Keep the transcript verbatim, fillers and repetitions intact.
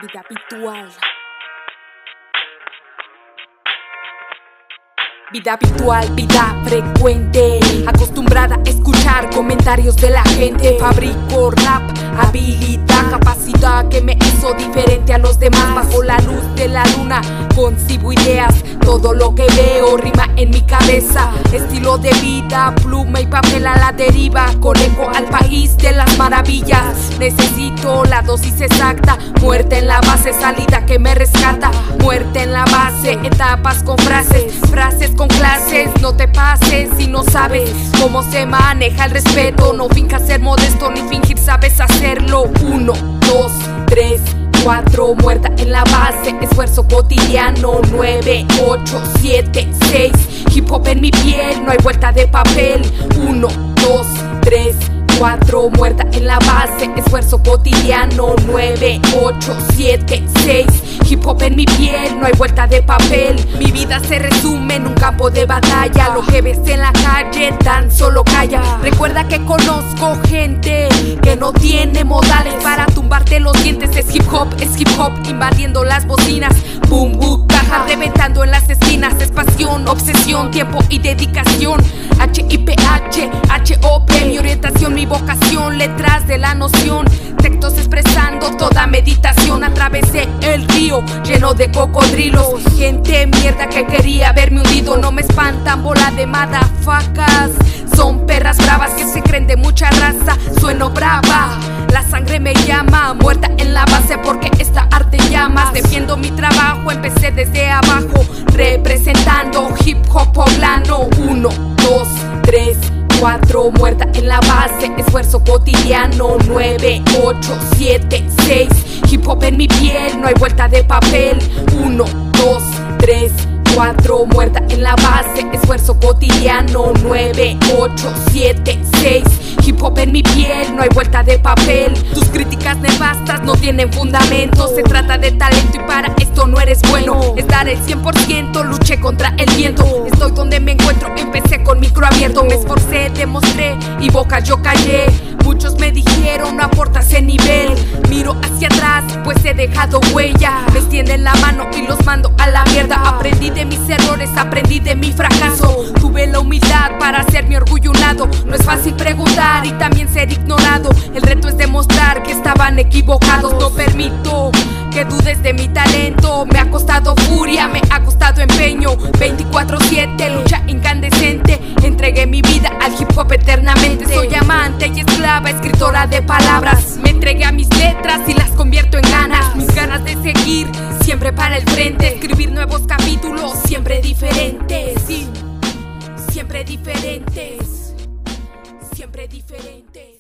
Vida habitual. Vida habitual, vida frecuente, acostumbrada a escuchar comentarios de la gente. Fabrico rap, habilidad, capacidad que me hizo diferente a los demás. Bajo la luz de la luna concibo ideas, todo lo que veo rima en mi cabeza. Estilo de vida, pluma y papel a la deriva, conecto al país de las maravillas. Necesito la dosis exacta, muerte en la base, salida que me rescata. Muerte en la base, etapas con frases, frases con clases. No te pases si no sabes cómo se maneja el respeto. No finjas ser modesto ni fingir sabes hacerlo. Uno, dos, tres, cuatro, muerta en la base, esfuerzo cotidiano. Nueve, ocho, siete, seis, hip hop en mi piel, no hay vuelta de papel. Uno, dos, tres, cuatro, muerta en la base, esfuerzo cotidiano. Nueve, ocho, siete, seis, hip hop en mi piel, no hay vuelta de papel. Mi vida se resume en un campo de batalla. Lo que ves en la calle tan solo calla. Recuerda que conozco gente que no tiene modales para tumbarte los dientes. Es hip hop, es hip hop, invadiendo las bocinas. Boom, boom, caja reventando en las esquinas. Es pasión, obsesión, tiempo y dedicación. H I P H, H O P, mi orientación, mi vocación, letras de la noción. Textos expresando toda meditación. Atravesé el río lleno de cocodrilos. Gente mierda que quería verme hundido. No me espantan bola de madafacas. Son perras bravas que se creen de mucha raza. Sueno brava, la sangre me llama. Muerta en la base porque esta arte llamas. Defiendo mi trabajo, empecé desde abajo, representando hip hop poblano. Uno, dos, tres, cuatro, muerta en la base, esfuerzo cotidiano. Nueve, ocho, siete, seis, hip hop en mi piel, no hay vuelta de papel. Uno, dos, tres, cuatro, muerta en la base, esfuerzo cotidiano. Nueve, ocho, siete, seis, hip hop en mi piel, no hay vuelta de papel. Tus críticas nefastas no tienen fundamento. Se trata de talento y para esto no eres bueno. Es dar el cien por ciento, luché contra el viento. Estoy donde me encuentro, empecé con micro abierto. Me esforcé, demostré y bocas yo callé. Muchos me dijeron no aportas ese nivel. Miro hacia atrás pues he dejado huella. Me extienden la mano y los mando a la mierda. Aprendí de mis errores, aprendí de mi fracaso. Tuve la humildad para hacer mi orgullo un lado. No es fácil preguntar y también ser ignorado. El reto es demostrar que estaban equivocados. No permito que dudes de mi talento. Me ha costado furia, me ha costado empeño. Veinticuatro siete, lucha incandescente. Entregué mi vida al hip hop eternamente. Soy amante y esclava, escritora de palabras. Me entregué a mis letras y las convierto en ganas. Mis ganas de seguir, siempre para el frente. Escribir nuevos capítulos, siempre diferentes. Sí, siempre diferentes. Siempre diferentes.